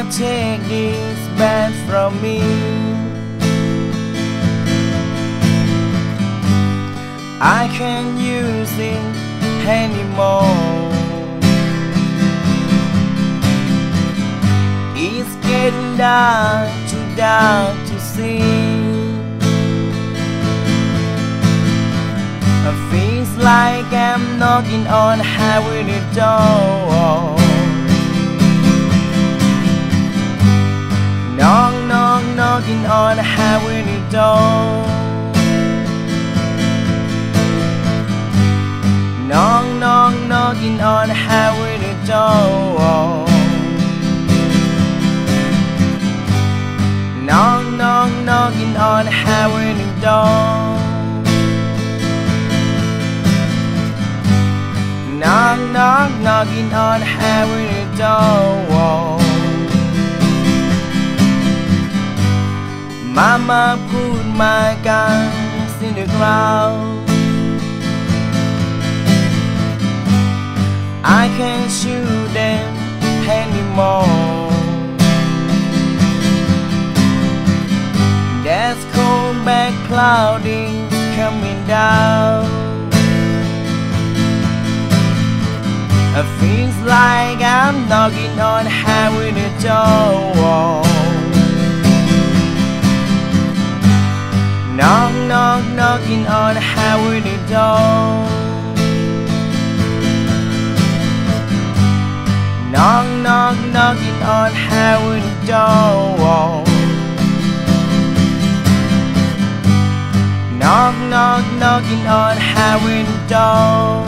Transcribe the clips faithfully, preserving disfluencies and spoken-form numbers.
take this bad from me. I can't use it anymore. It's getting dark, too dark to see. It feels like I'm knocking on heaven's door. Knock, knock, knocking on heaven's door. Knock, knock, knocking on heaven's door. Knock, knock, knocking on heaven's door. Knock, knock, knocking on heaven's door. Mama put my guns in the ground. I can't shoot them anymore. There's cold back cloudy coming down. It feels like I'm knocking on heaven's door. Knock, knock, knocking on heaven's door. Knock, knock, knocking on heaven's door. Knock, knock, knocking on heaven's door.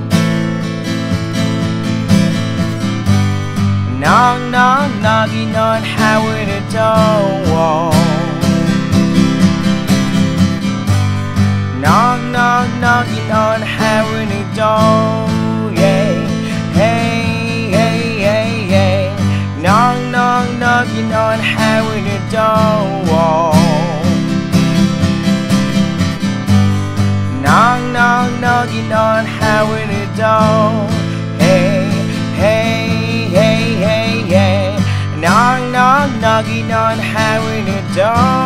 Knock, knock, knocking on heaven's door. Knock, knock, knocking on heaven's door. Yeah, hey, hey, hey, hey. Knock, knock, knocking on heaven's door. Knock, knock, knocking on heaven's door. Hey, hey, hey, hey, hey. Knock, knock, knocking on heaven's door.